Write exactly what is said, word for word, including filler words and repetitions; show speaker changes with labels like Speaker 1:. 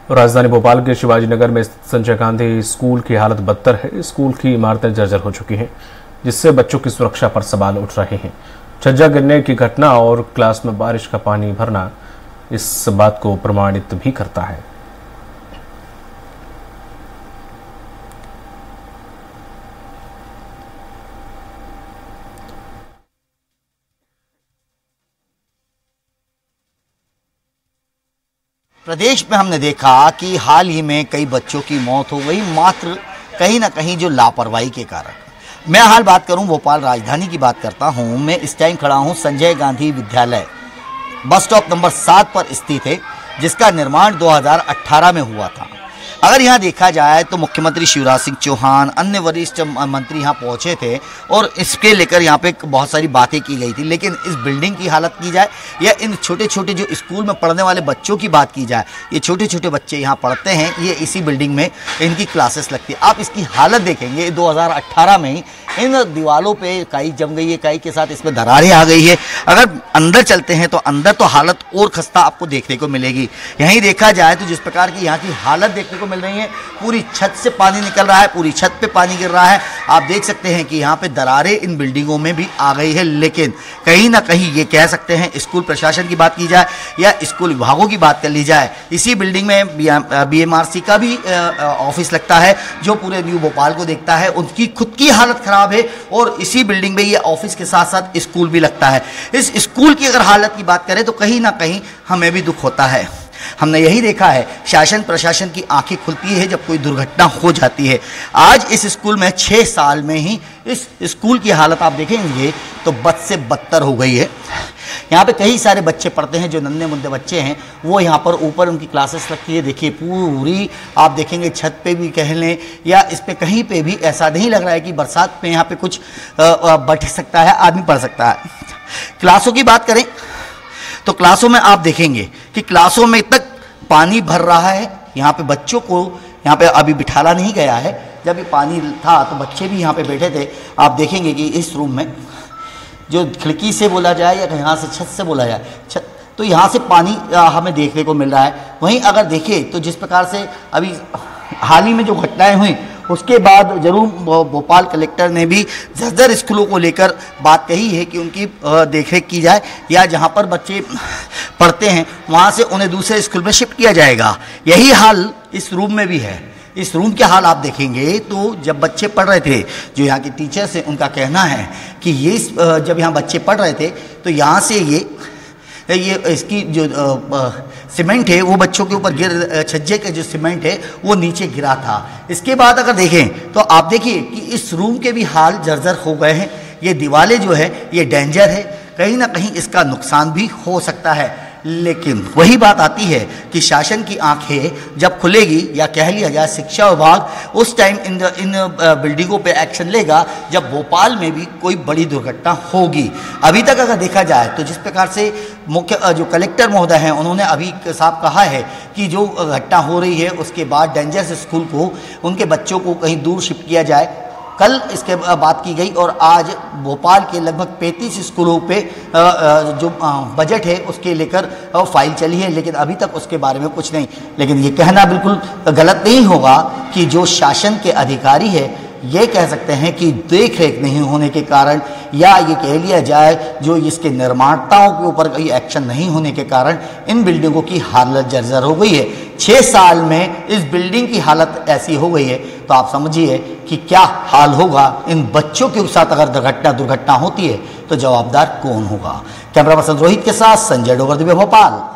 Speaker 1: राजधानी भोपाल के शिवाजी नगर में स्थित संजय गांधी स्कूल की हालत बदतर है। स्कूल की इमारतें जर्जर हो चुकी हैं, जिससे बच्चों की सुरक्षा पर सवाल उठ रहे हैं। छज्जा गिरने की घटना और क्लास में बारिश का पानी भरना इस बात को प्रमाणित भी करता है।
Speaker 2: प्रदेश में हमने देखा कि हाल ही में कई बच्चों की मौत हो गई, मात्र कहीं ना कहीं जो लापरवाही के कारण। मैं हाल बात करूं भोपाल राजधानी की बात करता हूं। मैं इस टाइम खड़ा हूं संजय गांधी विद्यालय बस स्टॉप नंबर सात पर स्थित है, जिसका निर्माण दो हज़ार अठारह में हुआ था। अगर यहाँ देखा जाए तो मुख्यमंत्री शिवराज सिंह चौहान, अन्य वरिष्ठ मंत्री यहाँ पहुँचे थे और इसके लेकर यहाँ पे बहुत सारी बातें की गई थी। लेकिन इस बिल्डिंग की हालत की जाए या इन छोटे छोटे जो स्कूल में पढ़ने वाले बच्चों की बात की जाए, ये छोटे छोटे बच्चे यहाँ पढ़ते हैं, ये इसी बिल्डिंग में इनकी क्लासेस लगती है। आप इसकी हालत देखेंगे, दो हज़ार अठारह में ही इन दीवालों पे काई जम गई है, काई के साथ इसमें दरारें आ गई है। अगर अंदर चलते हैं तो अंदर तो हालत और खस्ता आपको देखने को मिलेगी। यहीं देखा जाए तो जिस प्रकार की यहाँ की हालत देखने को मिल रही है, पूरी छत से पानी निकल रहा है, पूरी छत पे पानी गिर रहा है। आप देख सकते हैं कि यहाँ पे दरारें इन बिल्डिंगों में भी आ गई है। लेकिन कहीं ना कहीं ये कह सकते हैं, स्कूल प्रशासन की बात की जाए या स्कूल विभागों की बात कर ली जाए, इसी बिल्डिंग में बी एम आर सी का भी ऑफिस लगता है, जो पूरे न्यू भोपाल को देखता है। उनकी खुद की हालत खराब है और इसी बिल्डिंग में ये ऑफिस के साथ साथ स्कूल भी लगता है। इस स्कूल की अगर हालत की बात करें तो कहीं ना कहीं हमें भी दुख होता है। हमने यही देखा है, शासन प्रशासन की आंखें खुलती है जब कोई दुर्घटना हो जाती है। आज इस स्कूल में छः साल में ही इस स्कूल की हालत आप देखेंगे तो बद से बदतर हो गई है। यहाँ पे कई सारे बच्चे पढ़ते हैं, जो नन्हे मुन्ने बच्चे हैं, वो यहाँ पर ऊपर उनकी क्लासेस लगती है। देखिए पूरी आप देखेंगे छत पे भी कह लें या इस पे कहीं पे भी ऐसा नहीं लग रहा है कि बरसात में यहाँ पे कुछ बैठ सकता है, आदमी पढ़ सकता है। क्लासों की बात करें तो क्लासों में आप देखेंगे कि क्लासों में तक पानी भर रहा है। यहाँ पे बच्चों को यहाँ पे अभी बिठाला नहीं गया है। जब ये पानी था तो बच्चे भी यहाँ पे बैठे थे। आप देखेंगे कि इस रूम में जो खिड़की से बोला जाए या यहाँ से छत से बोला जाए, छत तो यहाँ से पानी हमें देखने को मिल रहा है। वहीं अगर देखें तो जिस प्रकार से अभी हाल ही में जो घटनाएं हुई, उसके बाद जरूर भोपाल कलेक्टर ने भी जर्जर स्कूलों को लेकर बात कही है कि उनकी देखरेख की जाए या जहां पर बच्चे पढ़ते हैं वहां से उन्हें दूसरे स्कूल में शिफ्ट किया जाएगा। यही हाल इस रूम में भी है। इस रूम के हाल आप देखेंगे तो जब बच्चे पढ़ रहे थे, जो यहाँ के टीचर्स हैं, उनका कहना है कि ये जब यहाँ बच्चे पढ़ रहे थे तो यहाँ से ये ये इसकी जो सीमेंट है वो बच्चों के ऊपर गिर, छज्जे के जो सीमेंट है वो नीचे गिरा था। इसके बाद अगर देखें तो आप देखिए कि इस रूम के भी हाल जर्जर हो गए हैं। ये दीवारें जो है ये डेंजर है, कहीं ना कहीं इसका नुकसान भी हो सकता है। लेकिन वही बात आती है कि शासन की आंखें जब खुलेगी या कह लिया जाए शिक्षा विभाग उस टाइम इन इन बिल्डिंगों पे एक्शन लेगा जब भोपाल में भी कोई बड़ी दुर्घटना होगी। अभी तक अगर देखा जाए तो जिस प्रकार से मुख्य जो कलेक्टर महोदय हैं, उन्होंने अभी साफ कहा है कि जो घटना हो रही है उसके बाद डेंजरस स्कूल को, उनके बच्चों को कहीं दूर शिफ्ट किया जाए। कल इसके बात की गई और आज भोपाल के लगभग पैंतीस स्कूलों पे जो बजट है उसके लेकर फाइल चली है, लेकिन अभी तक उसके बारे में कुछ नहीं। लेकिन ये कहना बिल्कुल गलत नहीं होगा कि जो शासन के अधिकारी है ये कह सकते हैं कि देख रेख नहीं होने के कारण या ये कह लिया जाए जो इसके निर्माताओं के ऊपर कोई एक्शन नहीं होने के कारण इन बिल्डिंगों की हालत जर्जर हो गई है। छः साल में इस बिल्डिंग की हालत ऐसी हो गई है तो आप समझिए कि क्या हाल होगा इन बच्चों के साथ अगर दुर्घटना दुर्घटना होती है तो जवाबदार कौन होगा। कैमरा पर्सन रोहित के साथ संजय डोगर, दिव्य भोपाल।